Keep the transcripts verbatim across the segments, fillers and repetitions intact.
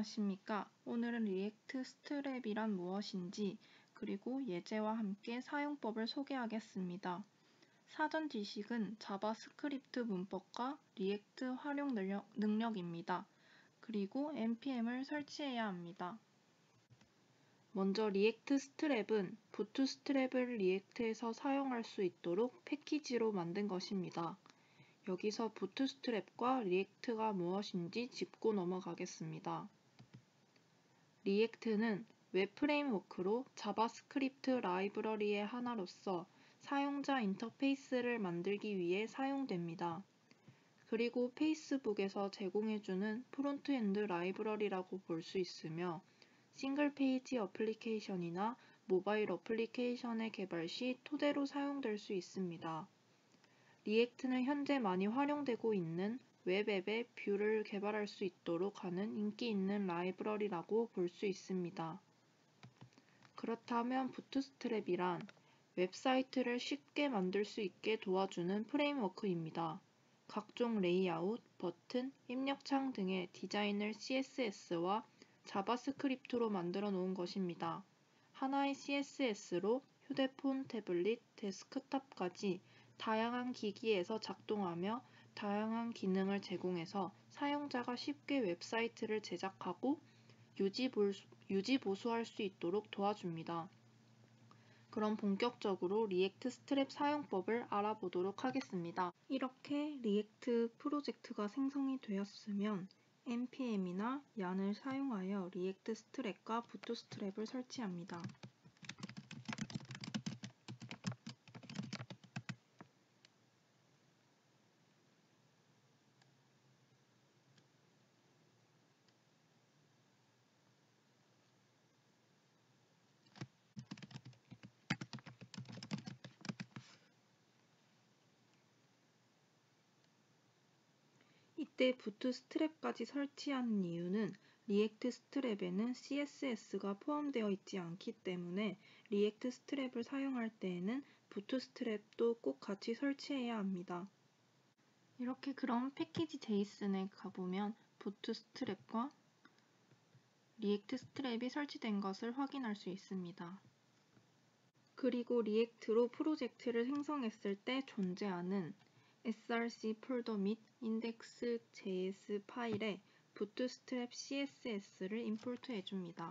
안녕하십니까. 오늘은 리액트 스트랩이란 무엇인지 그리고 예제와 함께 사용법을 소개하겠습니다. 사전 지식은 자바스크립트 문법과 리액트 활용 능력, 능력입니다. 그리고 엔피엠을 설치해야 합니다. 먼저 리액트 스트랩은 부트스트랩을 리액트에서 사용할 수 있도록 패키지로 만든 것입니다. 여기서 부트스트랩과 리액트가 무엇인지 짚고 넘어가겠습니다. 리액트는 웹 프레임워크로 자바스크립트 라이브러리의 하나로서 사용자 인터페이스를 만들기 위해 사용됩니다. 그리고 페이스북에서 제공해주는 프론트엔드 라이브러리라고 볼 수 있으며 싱글 페이지 어플리케이션이나 모바일 어플리케이션의 개발 시 토대로 사용될 수 있습니다. 리액트는 현재 많이 활용되고 있는 웹앱의 뷰를 개발할 수 있도록 하는 인기 있는 라이브러리라고 볼 수 있습니다. 그렇다면 부트스트랩이란 웹사이트를 쉽게 만들 수 있게 도와주는 프레임워크입니다. 각종 레이아웃, 버튼, 입력창 등의 디자인을 씨에스에스와 자바스크립트로 만들어 놓은 것입니다. 하나의 씨에스에스로 휴대폰, 태블릿, 데스크탑까지 다양한 기기에서 작동하며 다양한 기능을 제공해서 사용자가 쉽게 웹사이트를 제작하고 유지보수할 수 있도록 도와줍니다. 그럼 본격적으로 리액트 스트랩 사용법을 알아보도록 하겠습니다. 이렇게 리액트 프로젝트가 생성이 되었으면 엔피엠이나 얀을 사용하여 리액트 스트랩과 부트스트랩을 설치합니다. 이때 부트스트랩까지 설치하는 이유는 리액트 스트랩에는 씨에스에스가 포함되어 있지 않기 때문에 리액트 스트랩을 사용할 때에는 부트스트랩도 꼭 같이 설치해야 합니다. 이렇게 그럼 패키지 제이슨에 가보면 부트스트랩과 리액트 스트랩이 설치된 것을 확인할 수 있습니다. 그리고 리액트로 프로젝트를 생성했을 때 존재하는 에스알씨 폴더 및 index.js 파일에 부트스트랩 씨에스에스를 임포트 해줍니다.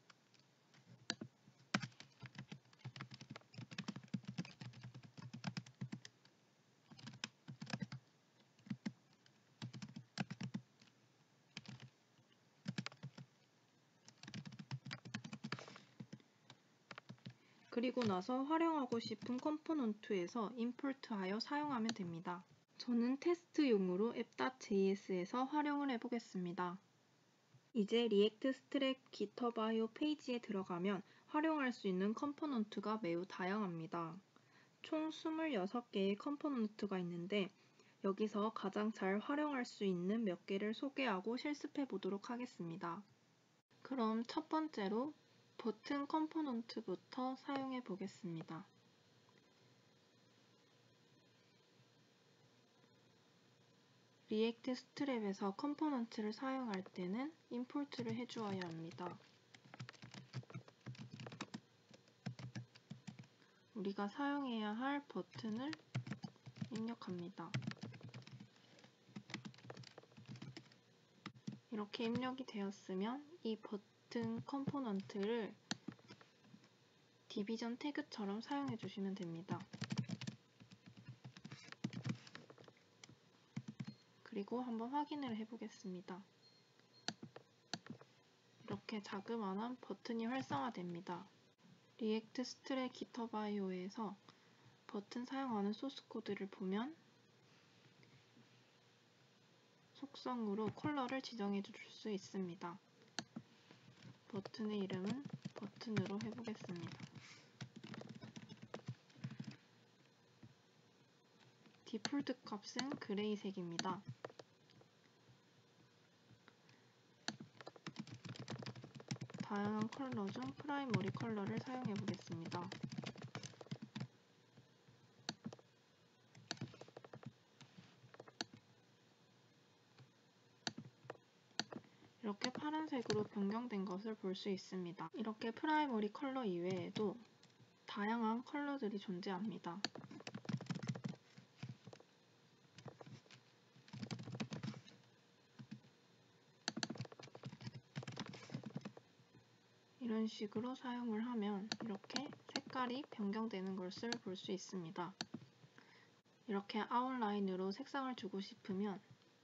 그리고 나서 활용하고 싶은 컴포넌트에서 임포트하여 사용하면 됩니다. 저는 테스트용으로 앱.js에서 활용을 해보겠습니다. 이제 리액트 스트랩 깃허브 페이지에 들어가면 활용할 수 있는 컴포넌트가 매우 다양합니다. 총 이십육 개의 컴포넌트가 있는데 여기서 가장 잘 활용할 수 있는 몇 개를 소개하고 실습해 보도록 하겠습니다. 그럼 첫 번째로 버튼 컴포넌트부터 사용해 보겠습니다. 리액트 스트랩에서 컴포넌트를 사용할 때는 임포트를 해주어야 합니다. 우리가 사용해야 할 버튼을 입력합니다. 이렇게 입력이 되었으면 이 버튼 컴포넌트를 디비전 태그처럼 사용해 주시면 됩니다. 그리고 한번 확인을 해보겠습니다. 이렇게 자그마한 버튼이 활성화됩니다. 리액트 스트랩 깃허브.io에서 버튼 사용하는 소스 코드를 보면 속성으로 컬러를 지정해 줄 수 있습니다. 버튼의 이름은 버튼으로 해보겠습니다. 디폴트 값은 그레이색입니다. 다양한 컬러 중 프라이머리 컬러를 사용해 보겠습니다. 이렇게 파란색으로 변경된 것을 볼 수 있습니다. 이렇게 프라이머리 컬러 이외에도 다양한 컬러들이 존재합니다. 이런 식으로 사용을 하면 이렇게 색깔이 변경되는 것을 볼 수 있습니다. 이렇게 아웃라인으로 색상을 주고 싶으면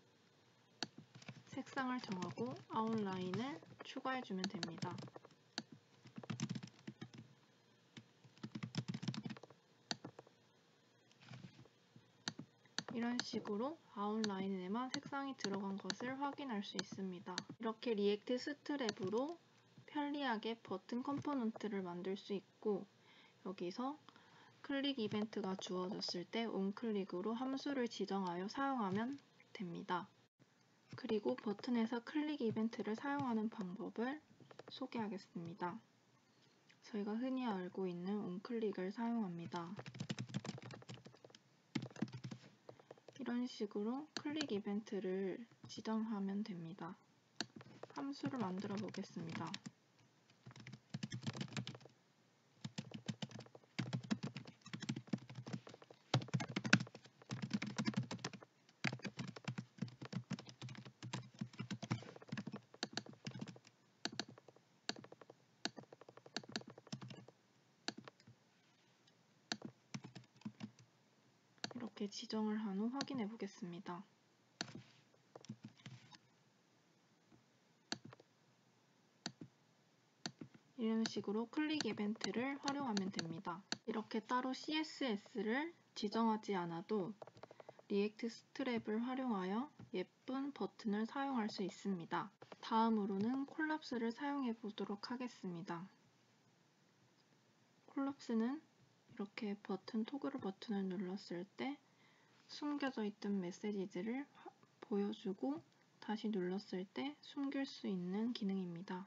색상을 정하고 아웃라인을 추가해주면 됩니다. 이런 식으로 아웃라인에만 색상이 들어간 것을 확인할 수 있습니다. 이렇게 리액트 스트랩으로 편리하게 버튼 컴포넌트를 만들 수 있고, 여기서 클릭 이벤트가 주어졌을 때 온클릭으로 함수를 지정하여 사용하면 됩니다. 그리고 버튼에서 클릭 이벤트를 사용하는 방법을 소개하겠습니다. 저희가 흔히 알고 있는 온클릭을 사용합니다. 이런 식으로 클릭 이벤트를 지정하면 됩니다. 함수를 만들어 보겠습니다. 이렇게 지정을 한 후 확인해 보겠습니다. 이런 식으로 클릭 이벤트를 활용하면 됩니다. 이렇게 따로 씨에스에스를 지정하지 않아도 리액트 스트랩을 활용하여 예쁜 버튼을 사용할 수 있습니다. 다음으로는 콜랍스를 사용해 보도록 하겠습니다. 콜랍스는 이렇게 버튼, 토글 버튼을 눌렀을 때 숨겨져 있던 메시지들을 보여주고 다시 눌렀을 때 숨길 수 있는 기능입니다.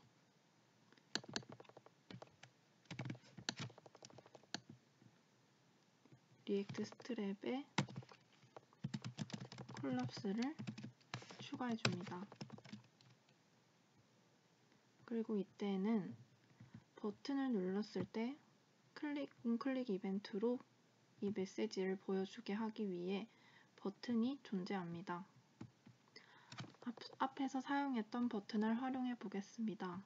리액트 스트랩에 콜랍스를 추가해 줍니다. 그리고 이때는 버튼을 눌렀을 때 클릭, 온클릭 이벤트로 이 메시지를 보여주게 하기 위해 버튼이 존재합니다. 앞, 앞에서 사용했던 버튼을 활용해 보겠습니다.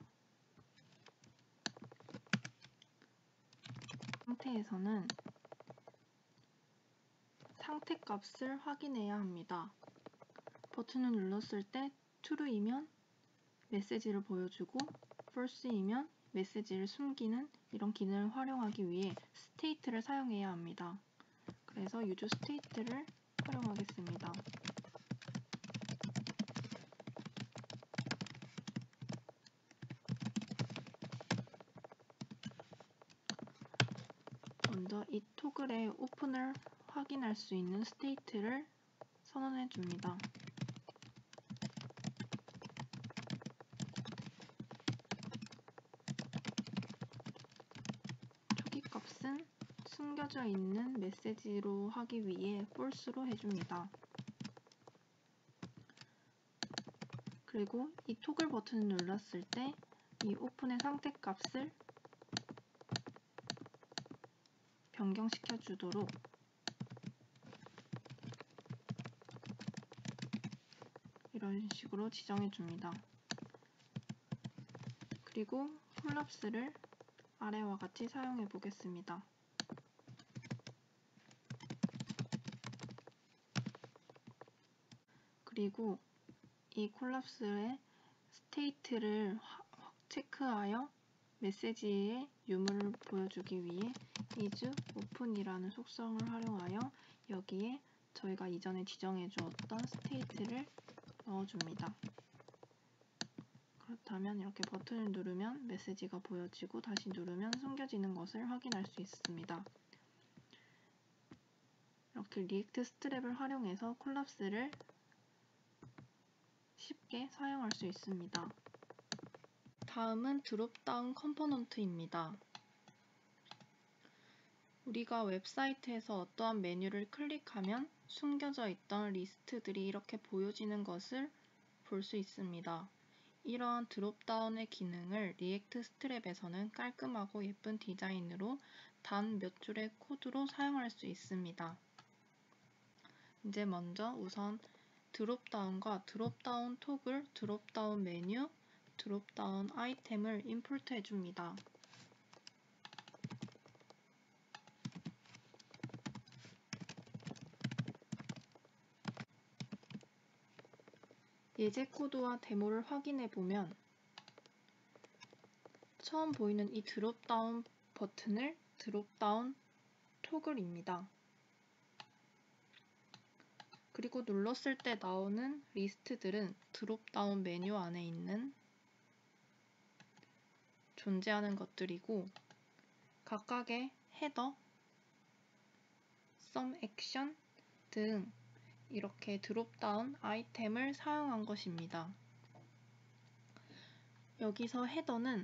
상태에서는 상태 값을 확인해야 합니다. 버튼을 눌렀을 때 true이면 메시지를 보여주고 false이면 메시지를 숨기는 이런 기능을 활용하기 위해 state를 사용해야 합니다. 그래서 use state를 활용하겠습니다. 먼저 이 토글의 오픈을 확인할 수 있는 state를 선언해 줍니다. 초기 값은 숨겨져 있는 메시지로 하기 위해 false로 해줍니다. 그리고 이 토글 버튼을 눌렀을 때 이 오픈의 상태 값을 변경시켜 주도록 이런 식으로 지정해 줍니다. 그리고 콜랍스를 아래와 같이 사용해 보겠습니다. 그리고 이 콜랍스의 스테이트를 체크하여 메시지의 유무를 보여주기 위해 is open이라는 속성을 활용하여 여기에 저희가 이전에 지정해 주었던 스테이트를 넣어줍니다. 그렇다면 이렇게 버튼을 누르면 메시지가 보여지고 다시 누르면 숨겨지는 것을 확인할 수 있습니다. 이렇게 리액트 스트랩을 활용해서 콜랍스를 쉽게 사용할 수 있습니다. 다음은 드롭다운 컴포넌트입니다. 우리가 웹사이트에서 어떠한 메뉴를 클릭하면 숨겨져 있던 리스트들이 이렇게 보여지는 것을 볼 수 있습니다. 이러한 드롭다운의 기능을 리액트 스트랩에서는 깔끔하고 예쁜 디자인으로 단 몇 줄의 코드로 사용할 수 있습니다. 이제 먼저 우선 드롭다운과 드롭다운 토글, 드롭다운 메뉴, 드롭다운 아이템을 임포트 해줍니다. 예제 코드와 데모를 확인해 보면 처음 보이는 이 드롭다운 버튼을 드롭다운 토글입니다. 그리고 눌렀을 때 나오는 리스트들은 드롭다운 메뉴 안에 있는 존재하는 것들이고 각각의 헤더, 썸 액션 등 이렇게 드롭다운 아이템을 사용한 것입니다. 여기서 헤더는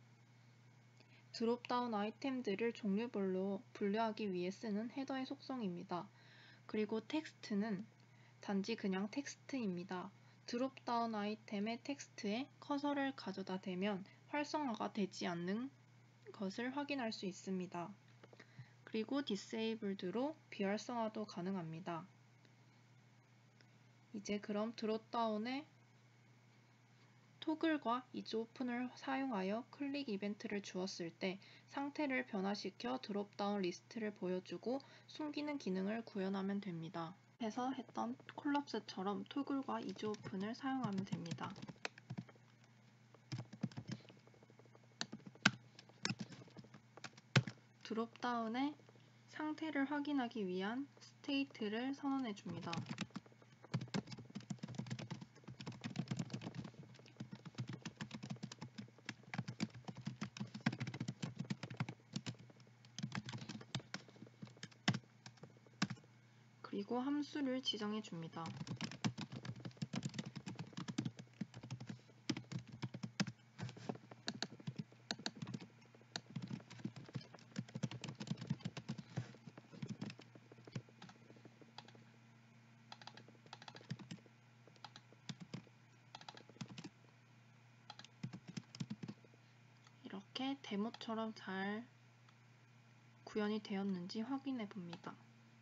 드롭다운 아이템들을 종류별로 분류하기 위해 쓰는 헤더의 속성입니다. 그리고 텍스트는 단지 그냥 텍스트입니다. 드롭다운 아이템의 텍스트에 커서를 가져다 대면 활성화가 되지 않는 것을 확인할 수 있습니다. 그리고 disabled로 비활성화도 가능합니다. 이제 그럼 드롭다운의 토글과 이즈오픈을 사용하여 클릭 이벤트를 주었을 때 상태를 변화시켜 드롭다운 리스트를 보여주고 숨기는 기능을 구현하면 됩니다. 해서 했던 콜lap스처럼 토글과 이즈오픈을 사용하면 됩니다. 드롭다운의 상태를 확인하기 위한 스테이트를 선언해 줍니다. 그리고 함수를 지정해 줍니다. 이렇게 데모처럼 잘 구현이 되었는지 확인해 봅니다.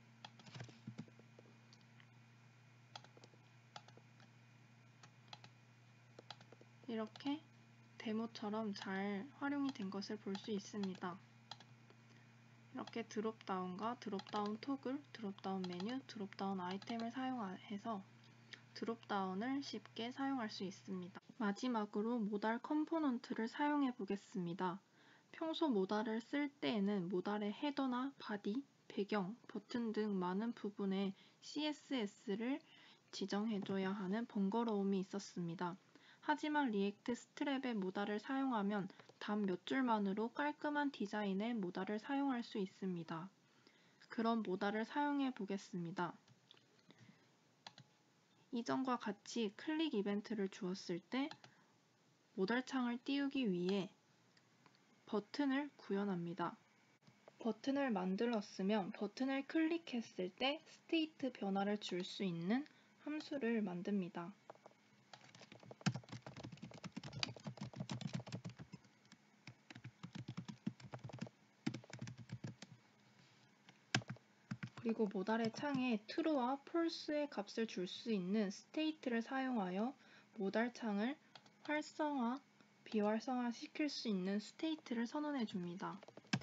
이렇게 데모처럼 잘 활용이 된 것을 볼 수 있습니다. 이렇게 드롭다운과 드롭다운 토글, 드롭다운 메뉴, 드롭다운 아이템을 사용해서 드롭다운을 쉽게 사용할 수 있습니다. 마지막으로 모달 컴포넌트를 사용해 보겠습니다. 평소 모달을 쓸 때에는 모달의 헤더나 바디, 배경, 버튼 등 많은 부분에 씨에스에스를 지정해줘야 하는 번거로움이 있었습니다. 하지만 리액트 스트랩의 모달을 사용하면 단 몇 줄만으로 깔끔한 디자인의 모달을 사용할 수 있습니다. 그럼 모달을 사용해 보겠습니다. 이전과 같이 클릭 이벤트를 주었을 때 모달 창을 띄우기 위해 버튼을 구현합니다. 버튼을 만들었으면 버튼을 클릭했을 때 스테이트 변화를 줄 수 있는 함수를 만듭니다. 그리고 모달의 창에 true와 false의 값을 줄 수 있는 state를 사용하여 모달 창을 활성화, 비활성화 시킬 수 있는 state를 선언해 줍니다.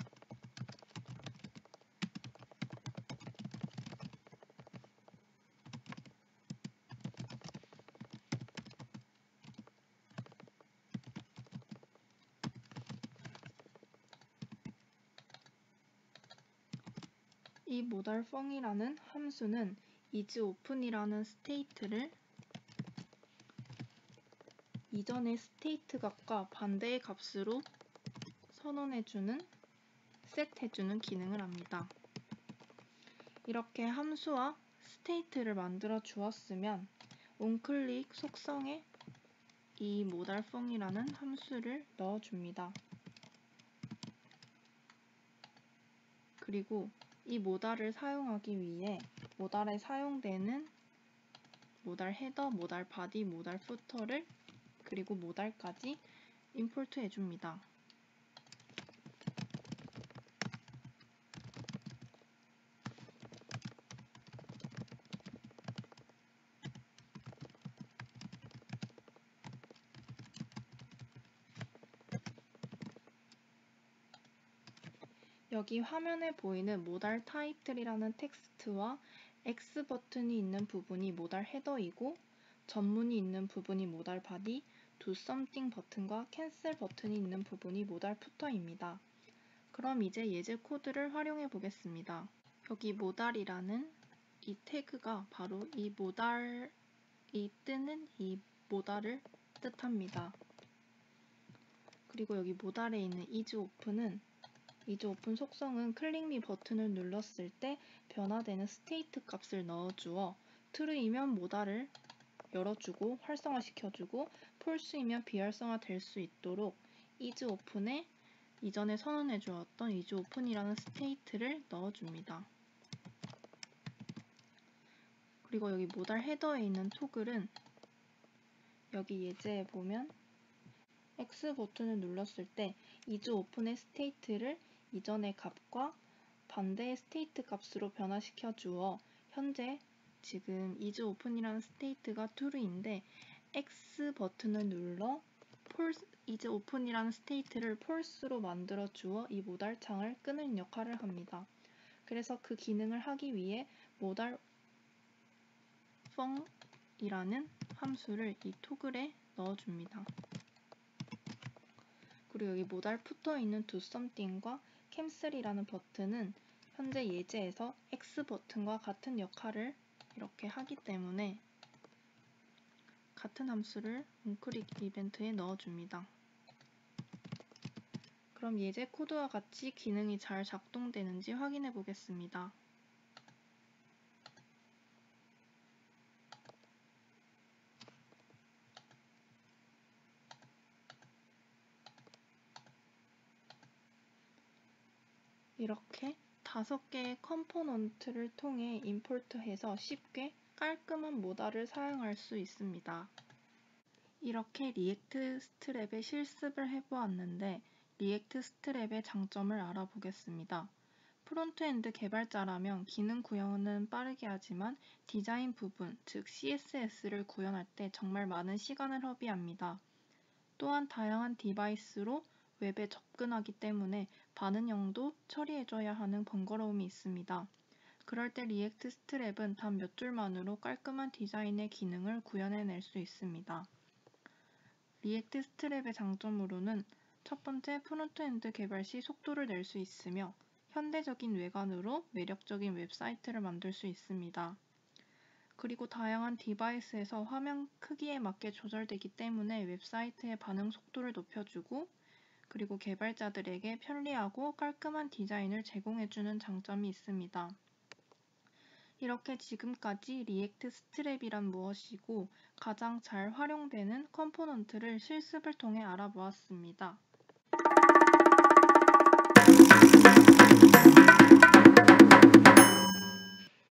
이 모달 펑이라는 함수는 isOpen이라는 state를 이전의 스테이트 값과 반대의 값으로 선언해주는, 셋해주는 기능을 합니다. 이렇게 함수와 스테이트를 만들어 주었으면 onClick 속성에 이 모달펑이라는 함수를 넣어줍니다. 그리고 이 모달을 사용하기 위해 모달에 사용되는 모달 헤더, 모달 바디, 모달 푸터를 그리고 모달까지 임포트 해줍니다. 여기 화면에 보이는 모달 타입들이라는 텍스트와 X 버튼이 있는 부분이 모달 헤더이고 전문이 있는 부분이 모달 바디, do something 버튼과 cancel 버튼이 있는 부분이 모달 푸터입니다. 그럼 이제 예제 코드를 활용해 보겠습니다. 여기 모달이라는 이 태그가 바로 이 모달이 뜨는 이 모달을 뜻합니다. 그리고 여기 모달에 있는 isOpen은 isOpen 속성은 클릭미 버튼을 눌렀을 때 변화되는 스테이트 값을 넣어주어 true이면 모달을 열어주고 활성화시켜주고 false이면 비활성화 될 수 있도록 isOpen에 이전에 선언해 주었던 isOpen이라는 스테이트를 넣어줍니다. 그리고 여기 모달 헤더에 있는 토글은 여기 예제에 보면 X 버튼을 눌렀을 때 isOpen의 스테이트를 이전의 값과 반대의 스테이트 값으로 변화시켜 주어 현재 지금 isOpen이라는 스테이트가 true인데 X 버튼을 눌러 false, isOpen이라는 스테이트를 false로 만들어 주어 이 모달 창을 끄는 역할을 합니다. 그래서 그 기능을 하기 위해 모달 func이라는 함수를 이 토글에 넣어줍니다. 그리고 여기 모달 푸터에 있는 do something과 cancel이라는 버튼은 현재 예제에서 X 버튼과 같은 역할을 이렇게 하기 때문에 같은 함수를 onClick 이벤트에 넣어줍니다. 그럼 예제 코드와 같이 기능이 잘 작동되는지 확인해 보겠습니다. 이렇게 다섯 개의 컴포넌트를 통해 임포트해서 쉽게 깔끔한 모달을 사용할 수 있습니다. 이렇게 리액트 스트랩의 실습을 해보았는데 리액트 스트랩의 장점을 알아보겠습니다. 프론트엔드 개발자라면 기능 구현은 빠르게 하지만 디자인 부분, 즉 씨에스에스를 구현할 때 정말 많은 시간을 허비합니다. 또한 다양한 디바이스로 웹에 접근하기 때문에 반응형도 처리해줘야 하는 번거로움이 있습니다. 그럴 때 리액트 스트랩은 단 몇 줄만으로 깔끔한 디자인의 기능을 구현해낼 수 있습니다. 리액트 스트랩의 장점으로는 첫 번째, 프론트엔드 개발 시 속도를 낼 수 있으며 현대적인 외관으로 매력적인 웹사이트를 만들 수 있습니다. 그리고 다양한 디바이스에서 화면 크기에 맞게 조절되기 때문에 웹사이트의 반응 속도를 높여주고 그리고 개발자들에게 편리하고 깔끔한 디자인을 제공해주는 장점이 있습니다. 이렇게 지금까지 리액트 스트랩이란 무엇이고 가장 잘 활용되는 컴포넌트를 실습을 통해 알아보았습니다.